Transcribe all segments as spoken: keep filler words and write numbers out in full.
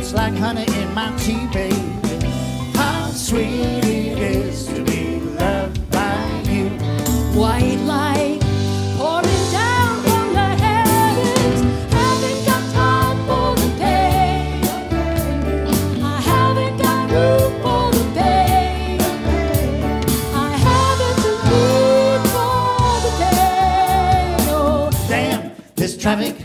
tastes like honey in my tea, baby. How sweet it is to be loved by you. White light pouring down from the heavens. Haven't got time for the pain. I haven't got room for the pain. I haven't the need for the pain. Oh, damn this traffic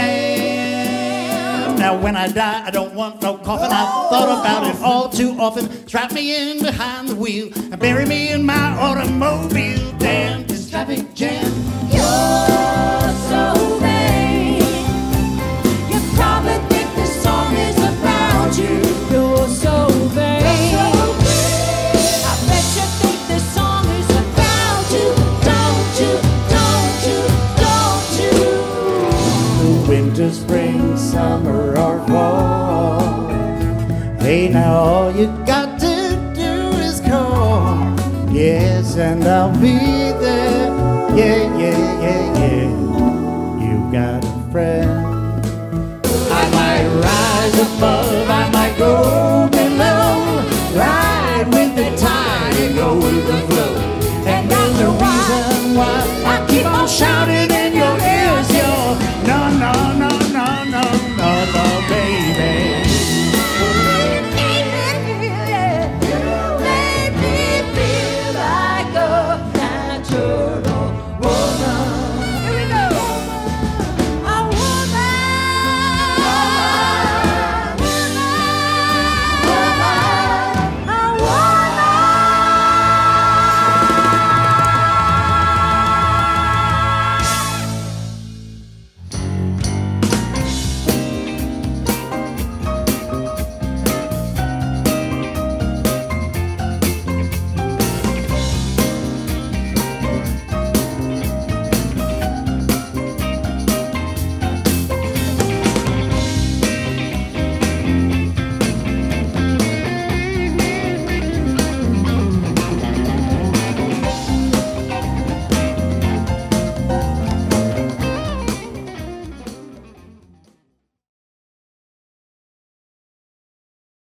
jam. Now when I die, I don't want no coffin. I've thought about it all too often. Strap me in behind the wheel and bury me in my automobile. Damn this traffic jam. you're so vain. You probably think this song is about you. You're so vain. I bet you think this song is about you. Don't you, don't you, don't you? Winter, spring, summer, or fall. Hey, now all you got to do is call. Yes, and I'll be there. Yeah, yeah, yeah, yeah. You got a friend.